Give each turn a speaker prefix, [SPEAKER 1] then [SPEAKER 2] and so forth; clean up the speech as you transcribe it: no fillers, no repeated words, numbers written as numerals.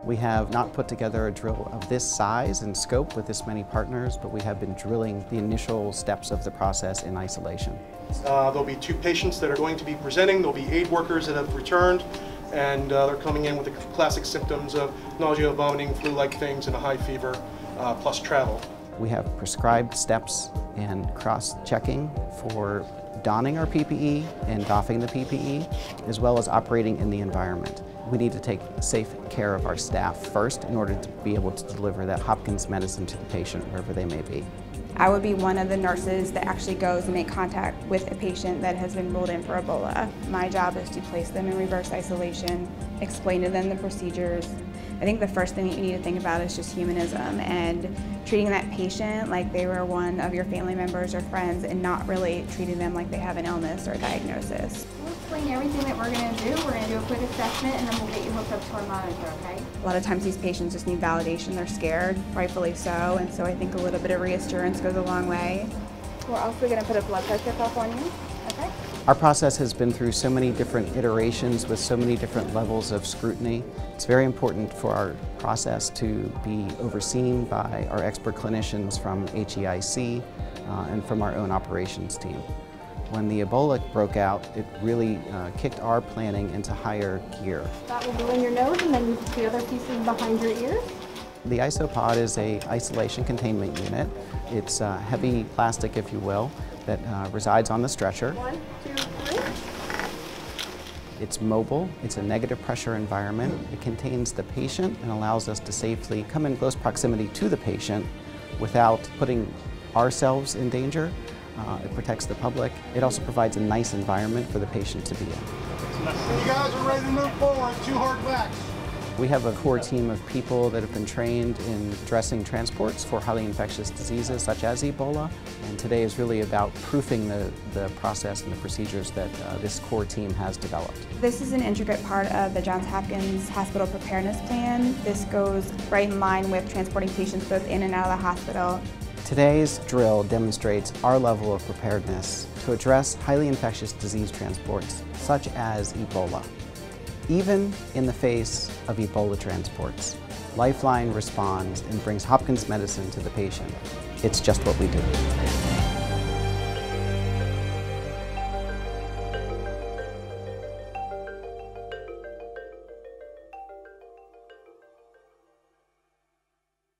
[SPEAKER 1] We have not put together a drill of this size and scope with this many partners, but we have been drilling the initial steps of the process in isolation.
[SPEAKER 2] There'll be 2 patients that are going to be presenting. There'll be aid workers that have returned, and they're coming in with the classic symptoms of nausea, vomiting, flu-like things, and a high fever, plus travel.
[SPEAKER 1] We have prescribed steps and cross-checking for donning our PPE and doffing the PPE, as well as operating in the environment. We need to take safe care of our staff first in order to be able to deliver that Hopkins medicine to the patient wherever they may be.
[SPEAKER 3] I would be one of the nurses that actually goes and make contact with a patient that has been ruled in for Ebola. My job is to place them in reverse isolation, explain to them the procedures. I think the first thing that you need to think about is just humanism and treating that patient like they were one of your family members or friends and not really treating them like they have an illness or a diagnosis.
[SPEAKER 4] We'll explain everything that we're going to do. We're going to do a quick assessment and then we'll get you hooked up to our monitor, okay?
[SPEAKER 3] A lot of times these patients just need validation. They're scared, rightfully so, and so I think a little bit of reassurance goes a long way. We're also going to put a blood pressure cuff on you, okay?
[SPEAKER 1] Our process has been through so many different iterations with so many different levels of scrutiny. It's very important for our process to be overseen by our expert clinicians from HEIC and from our own operations team. When the Ebola broke out, it really kicked our planning into higher gear.
[SPEAKER 4] That will go in your nose and then the other pieces behind your ears.
[SPEAKER 1] The isopod is an isolation containment unit. It's heavy plastic, if you will, that resides on the stretcher.
[SPEAKER 4] 1, 2, 3.
[SPEAKER 1] It's mobile, it's a negative pressure environment. It contains the patient and allows us to safely come in close proximity to the patient without putting ourselves in danger. It protects the public. It also provides a nice environment for the patient to be in.
[SPEAKER 2] You guys are ready to move forward. 2 hard backs.
[SPEAKER 1] We have a core team of people that have been trained in addressing transports for highly infectious diseases such as Ebola, and today is really about proofing the process and the procedures that this core team has developed.
[SPEAKER 3] This is an intricate part of the Johns Hopkins Hospital Preparedness Plan. This goes right in line with transporting patients both in and out of the hospital.
[SPEAKER 1] Today's drill demonstrates our level of preparedness to address highly infectious disease transports such as Ebola. Even in the face of Ebola transports, Lifeline responds and brings Hopkins medicine to the patient. It's just what we do.